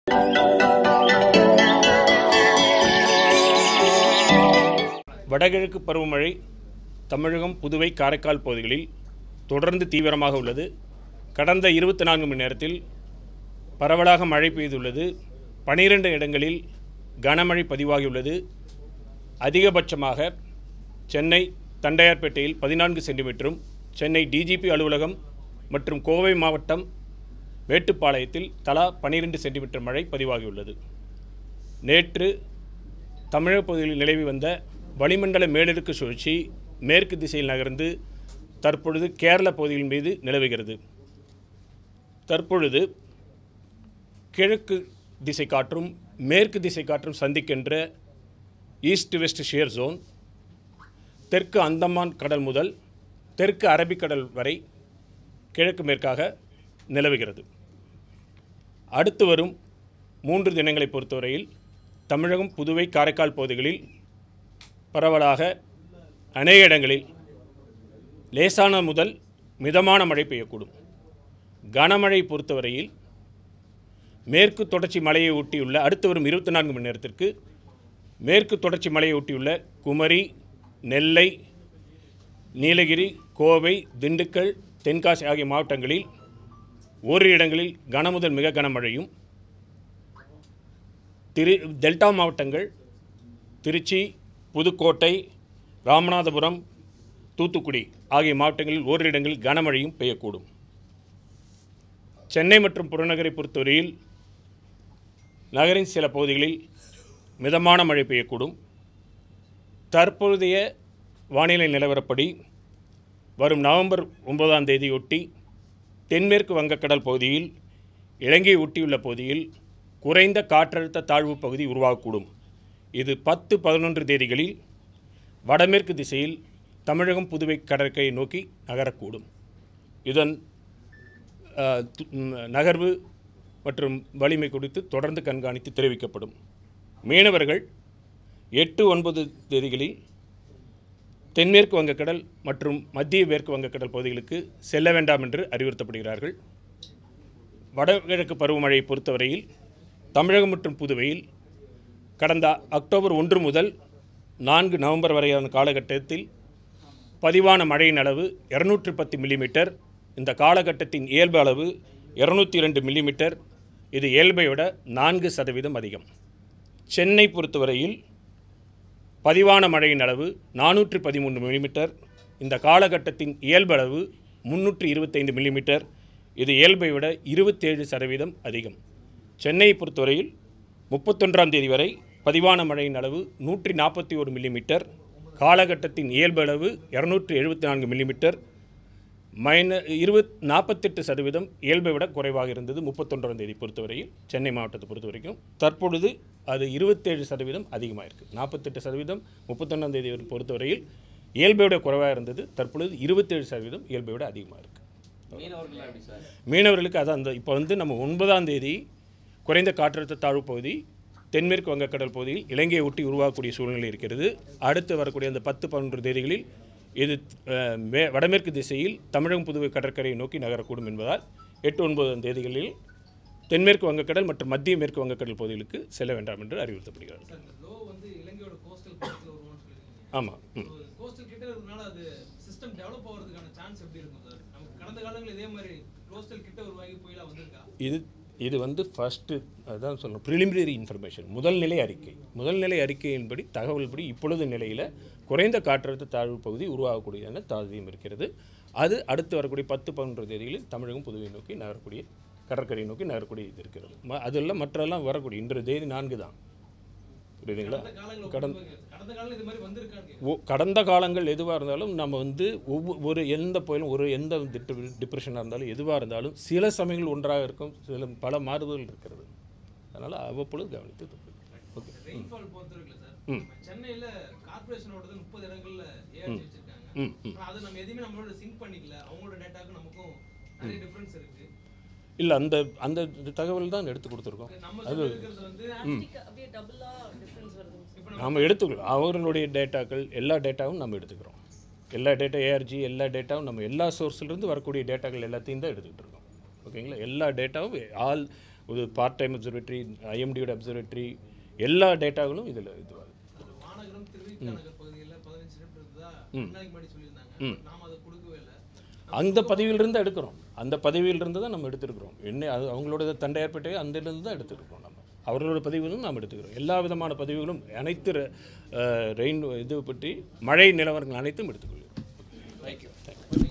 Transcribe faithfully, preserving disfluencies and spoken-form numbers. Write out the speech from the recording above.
வடகிழக்கு பருவமழை தமிழகம், புதுவை, காரைக்கால் பகுதிகளில் தொடர்ந்து தீவிரமாக உள்ளது. கடந்த இருபத்தி நான்கு மணி நேரத்தில் பரவலாக மழை பெய்துள்ளது. பனிரெண்டு இடங்களில் கனமழை பதிவாகியுள்ளது. அதிகபட்சமாக சென்னை தண்டையார்பேட்டையில் பதினான்கு சென்டிமீட்டரும், சென்னை டிஜிபி அலுவலகம் மற்றும் கோவை மாவட்டம் மேட்டுப்பாளையத்தில் தலா பனிரெண்டு சென்டிமீட்டர் மழை பதிவாகியுள்ளது. நேற்று தமிழக பகுதியில் நிலவி வந்த வளிமண்டல மேலடுக்கு சுழற்சி மேற்கு திசையில் நகர்ந்து தற்பொழுது கேரள பகுதியின் மீது நிலவுகிறது. தற்பொழுது கிழக்கு திசை காற்றும் மேற்கு திசை காற்றும் சந்திக்கின்ற ஈஸ்ட் வெஸ்ட் ஷியர் ஜோன் தெற்கு அந்தமான் கடல் முதல் தெற்கு அரபிக்கடல் வரை கிழக்கு மேற்காக நிலவுகிறது. அடுத்து வரும் மூன்று தினங்களை பொறுத்தவரையில் தமிழகம், புதுவை, காரைக்கால் பகுதிகளில் பரவலாக அநேக இடங்களில் லேசான முதல் மிதமான மழை பெய்யக்கூடும். கனமழை பொறுத்தவரையில் மேற்கு தொடர்ச்சி மலையை ஒட்டியுள்ள அடுத்து வரும் இருபத்தி நான்கு மணி நேரத்திற்கு மேற்கு தொடர்ச்சி மலையை ஒட்டியுள்ள குமரி, நெல்லை, நீலகிரி, கோவை, திண்டுக்கல், தென்காசி ஆகிய மாவட்டங்களில் ஓரிரு இடங்களில் கனமுதல் மிக கனமழையும், திரு டெல்டா மாவட்டங்கள் திருச்சி, புதுக்கோட்டை, ராமநாதபுரம், தூத்துக்குடி ஆகிய மாவட்டங்களில் ஓரிரு இடங்களில் கனமழையும் பெய்யக்கூடும். சென்னை மற்றும் புறநகரை பொறுத்தவரையில் நகரின் சில பகுதிகளில் மிதமான மழை பெய்யக்கூடும். தற்போதைய வானிலை நிலவரப்படி வரும் நவம்பர் ஒன்பதாம் தேதியொட்டி தென்மேற்கு வங்கக்கடல் பகுதியில் இலங்கையை ஒட்டியுள்ள பகுதியில் குறைந்த காற்றழுத்த தாழ்வு பகுதி உருவாகக்கூடும். இது பத்து பதினொன்று தேதிகளில் வடமேற்கு திசையில் தமிழகம், புதுவை கடற்கரையை நோக்கி நகரக்கூடும். இதன் நகர்வு மற்றும் வலிமை குறித்து தொடர்ந்து கண்காணித்து தெரிவிக்கப்படும். மீனவர்கள் எட்டு ஒன்பது தேதிகளில் தென்மேற்கு வங்கக்கடல் மற்றும் மத்திய மேற்கு வங்கக்கடல் பகுதிகளுக்கு செல்ல வேண்டாம் என்று அறிவுறுத்தப்படுகிறார்கள். வடகிழக்கு பருவமழையை பொறுத்தவரையில் தமிழகம் மற்றும் புதுவையில் கடந்த அக்டோபர் ஒன்று முதல் நான்கு நவம்பர் வரையான காலகட்டத்தில் பதிவான மழையின் அளவு இருநூற்றி பத்து மில்லிமீட்டர். இந்த காலகட்டத்தின் இயல்பு அளவு இருநூற்றி இரண்டு மில்லிமீட்டர். இது இயல்பை விட நான்கு சதவீதம் அதிகம். சென்னை பொறுத்தவரையில் பதிவான மழையின் அளவு நானூற்றி பதிமூன்று மில்லிமீட்டர். இந்த காலகட்டத்தின் இயல்பு அளவு முன்னூற்றி இருபத்தைந்து மில்லிமீட்டர். இது இயல்பை விட இருபத்தேழு சதவீதம் அதிகம். சென்னையை பொறுத்தவரையில் முப்பத்தொன்றாம் தேதி வரை பதிவான மழையின் அளவு நூற்றி நாற்பத்தி ஒரு மில்லிமீட்டர். காலகட்டத்தின் இயல்பு அளவு இரநூற்றி எழுபத்தி நான்கு மில்லிமீட்டர். மைன இருபத் நாற்பத்தெட்டு சதவீதம் இயல்பை விட குறைவாக இருந்தது. முப்பத்தொன்றாம் தேதி பொறுத்தவரையில் சென்னை மாவட்டத்தை பொறுத்த வரைக்கும் தற்பொழுது அது இருபத்தேழு சதவீதம் அதிகமாக இருக்குது. நாற்பத்தெட்டு சதவீதம் முப்பத்தொன்றாம் தேதி பொறுத்தவரையில் இயல்பை விட குறைவாக இருந்தது. தற்பொழுது இருபத்தேழு சதவீதம் இயல்பை விட அதிகமாக இருக்குது. மீனவர்களுக்கு அதான் அந்த இப்போ வந்து நம்ம ஒன்பதாம் தேதி குறைந்த காற்றழுத்த தாழ்வு பகுதி தென்மேற்கு வங்கக்கடல் பகுதியில் இலங்கையை ஒட்டி உருவாகக்கூடிய சூழ்நிலை இருக்கிறது. அடுத்து வரக்கூடிய அந்த பத்து பதினொன்று தேதிகளில் இது மே வடமேற்கு திசையில் தமிழகம், புதுவை கடற்கரையை நோக்கி நகரக்கூடும் என்பதால் எட்டு ஒன்பதாம் தேதிகளில் தென்மேற்கு வங்கக்கடல் மற்றும் மத்திய மேற்கு வங்கக்கடல் பகுதிகளுக்கு செல்ல வேண்டாம் என்று அறிவுறுத்தப்படுகிறது. ஆமாம். இது இது வந்து ஃபஸ்ட்டு அதுதான் சொல்லணும், ப்ரிலிமினரி இன்ஃபர்மேஷன், முதல்நிலை அறிக்கை. முதல்நிலை அறிக்கையின்படி தகவல்படி இப்பொழுது நிலையில் குறைந்த காற்றழுத்த தாழ்வு பகுதி உருவாகக்கூடியதான சாத்தியம் இருக்கிறது. அது அடுத்து வரக்கூடிய பத்து பதினொன்று தேதிகளில் தமிழகம், புதுவை நோக்கி நகரக்கூடிய கடற்கரையை நோக்கி நகரக்கூடிய இது இருக்கிறது. அதெல்லாம் மற்றெல்லாம் வரக்கூடிய இன்று தேதி நான்கு தான். புரியுதுங்களா? கடந்த கடந்த காலங்கள் எதுவாக இருந்தாலும் நம்ம வந்து ஒவ்வொரு எந்த புயலும் ஒரு எந்த டிப்ரெஷனாக இருந்தாலும் எதுவாக இருந்தாலும் சில சமயங்கள் ஒன்றாக இருக்கும், சில பல மாறுதல்கள் இருக்கிறது. அதனால் அவ்வப்பொழுது கவனித்து ஓகே. ம் சென்னையில் கார்ப்பரேஷனோட முப்பது இடங்கள்ல ஏஆர்ஜி வச்சிருக்காங்க. அது நம்ம எதுவுமே நம்மளோட சிங்க் பண்ணிக்கல. அவங்களோட டேட்டாக்கு நமக்கும் நிறைய டிஃபரன்ஸ் இருக்கு. இல்லை, அந்த அந்த தகவல் தான் எடுத்து கொடுத்துருக்கோம். அது நம்ம எடுத்துக்கிறோம். அவர்களுடைய டேட்டாக்கள் எல்லா டேட்டாவும் நம்ம எடுத்துக்கிறோம். எல்லா டேட்டா ஏஆர்ஜி எல்லா டேட்டாவும் நம்ம எல்லா சோர்ஸ்லேருந்து வரக்கூடிய டேட்டாக்கள் எல்லாத்தையும் தான் எடுத்துக்கிட்டு இருக்கோம். ஓகேங்களா? எல்லா டேட்டாவும் ஆல் ஒரு பார்ட் டைம் அப்சர்வேட்டரி, ஐஎம்டியோட அப்சர்வேட்டரி, எல்லா டேட்டாகளும் இதில் இதுவாகுது. மாநகரம் திருவிக்கநகர் பகுதியில் பதினஞ்சு சென்டிமீட்டர் இருந்ததா முன்னாடி மாதிரி சொல்லியிருந்தாங்க. நாம அதை கொடுக்கவே இல்லை. அந்த பதிவிலிருந்து எடுக்கிறோம், அந்த பதிவிலிருந்து தான் நம்ம எடுத்துருக்கிறோம். என்ன அது அவங்களோட தண்டை ஏற்பட்டு அந்திலிருந்து தான் எடுத்துருக்கிறோம். நம்ம அவர்களோட பதிவுகளும் நாம் எடுத்துக்கிறோம். எல்லா விதமான பதிவுகளும் அனைத்து ரெயின் இது பற்றி மழை நிலவரங்கள் அனைத்தும் எடுத்துக்கொள்கிறோம். தேங்க்யூ.